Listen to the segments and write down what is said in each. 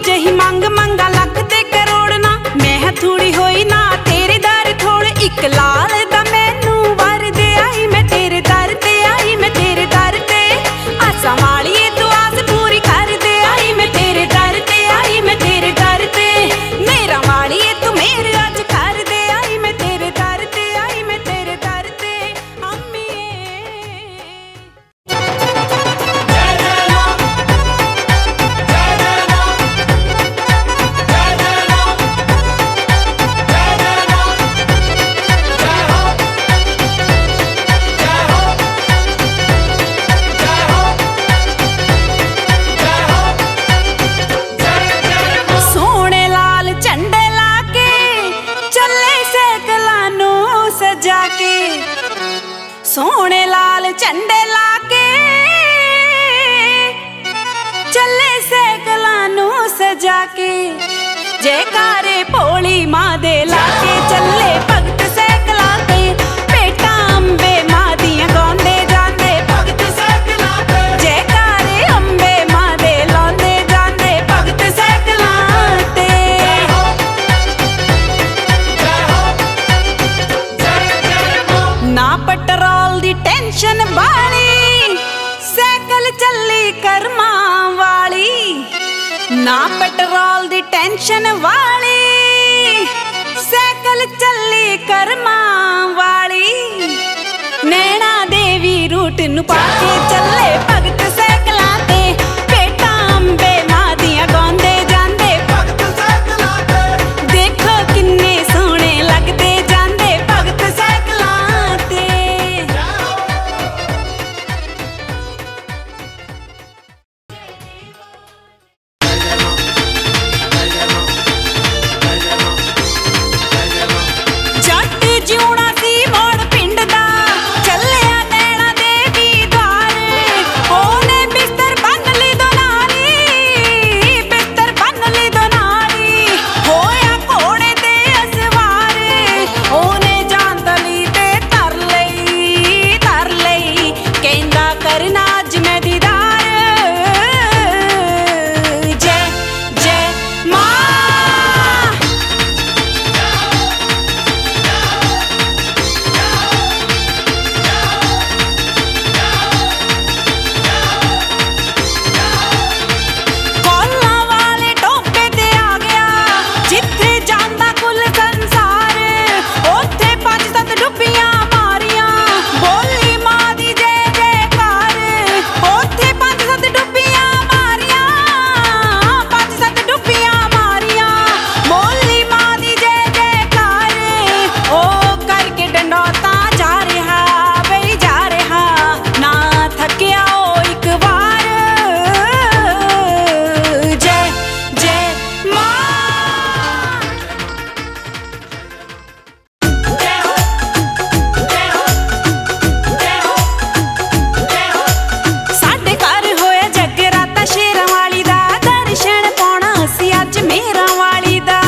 जही मंग मंगा लख ते करोड़ ना, मैं थोड़ी होई ना तेरे दर थोड़। एक लाल दा मैनू वर दे आई, मैं तेरे दर ते आई, मैं तेरे दर ते आसा वालिए तू आस पूरी कर दे आई, मैं तेरे दर ते आई, मैं तेरे दर ते मेरा वालिए तू मेरे अज कर दे आई, मैं तेरे दर ते आई, मैं तेरे दर ते अम्मी। सोने लाल झंडे लाके चले सैकलां नू सजा के, जयकारे भोली मां दे लाके चले भगत सैकलां ते, भेटां अंबे मां दियां गाउंदे जांदे भगत सैकलां ते, जयकारे अंबे मां दे लाउंदे जांदे भगत सैकलां ते। ना पेट्रोल दी टेंशन वाली सैकल चली कर्मा वाली, ना पेट्रोल दी टेंशन वाली सैकल चली कर्मा वाली, नैना देवी रूट नू पाके चले भगत सैकलां ते, भेटां अंबे मां दियां गाउंदे जांदे भगत सैकलां ते, देखो किन्ने सोहणे लगदे जांदे भगत सैकलां ते। जट जिउणा सी मोड़ पिंड दा चलिया नैना देवी द्वार, ओने बिस्तर बन ली दो नाली, बिस्तर बन ली दो नाली, होया घोड़े ते असवार, ओने जान तली ते तर लई कहंदा करना अज मैं दीदार, जय जय मां। कोला वाले टोपे ते आ गया जिथे जांदा कुल संसार, ओथे 5-7 डुब्बियां मारियां बोली मां दी जय जयकार, ओथे 5-7 डुब्बियां मारियां, 5-7 डुब्बियां मारियां बोली मां दी जय जयकार, ओ करके डंडौता जा रहा बई जा रहा, ना थकिया ओ एक बार, जय जय मां। साडे घर होया जगराता शेरां वाली दा, दर्शन पाउणा असीं अज मेहरां वाली दा।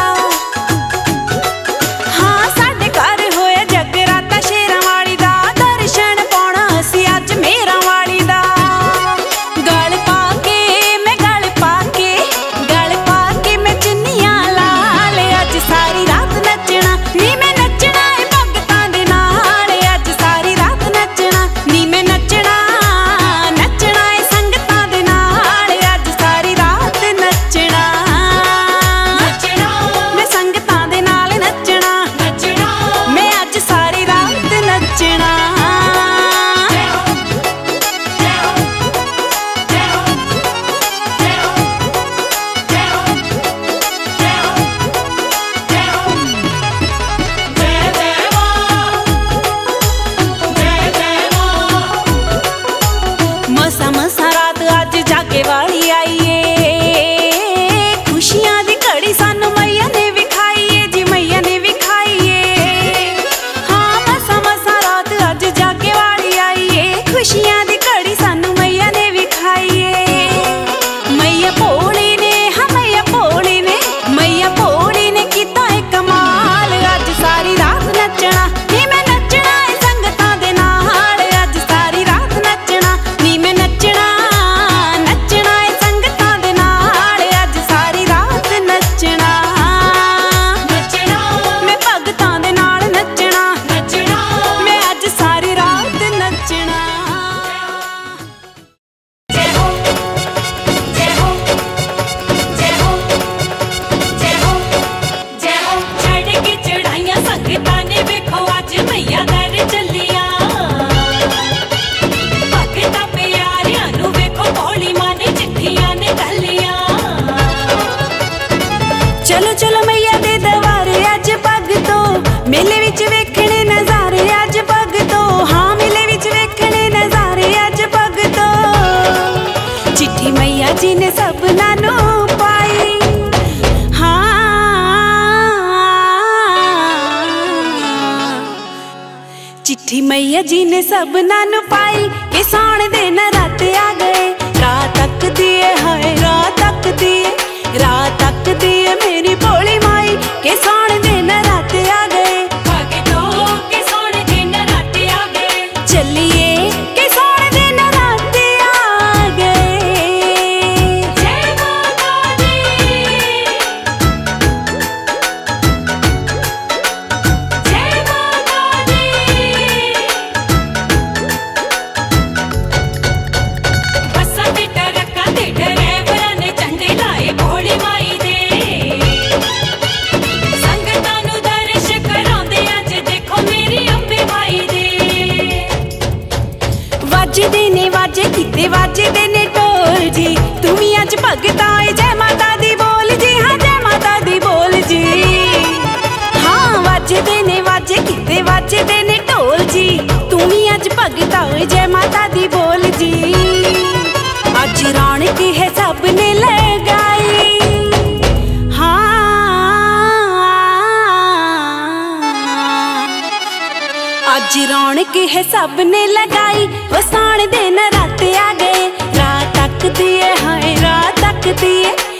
हाँ साडे घर होया जगराता शेरां वाली दा, दर्शन पाउणा असीं अज मेहरां वाली दा। गल पाके मैं गल पाके मैं चुन्नियां लाल, अज सारी रात नचना नी मैं नचना ए भगतां दे नाल, अज सारी रात नचना नी मैं नचना ए संगतां दे नाल, अज सारी रात नचना। मैया जी ने सबना नु पाई कि साण दे नराते आ गए। रात तक दिए हाय रात तक दिए, रात तक दिए मेरी भोली माई के साण दे नराते आ गए। चलिए के साण दे नराते आ गए। जय माता दी, जय माता दी। बस्सां ते ट्रक्कां ते ड्राइवरां ने झंडे लाए भोली माई दे। संगतां नूं दर्श कराउंदे अज देखो मेरी अंबे माई दे। वाजदे ने वाजे किते वाजदे ने ढोल जी, तुमी अज भगत आए जय माता दी बोल जी, हाँ जय माता दी बोल जी। हाँ वाजदे ने वाजे किते वाजदे ने ढोल जी, तुमी अज भगत आए जय माता दी बोल जी। अज रौनक है सबने लगाई, हाँ अज रौनक है सबने लगाई। वो साण दे नराते आ गए। रात तक दिए हाय रात तक दिए,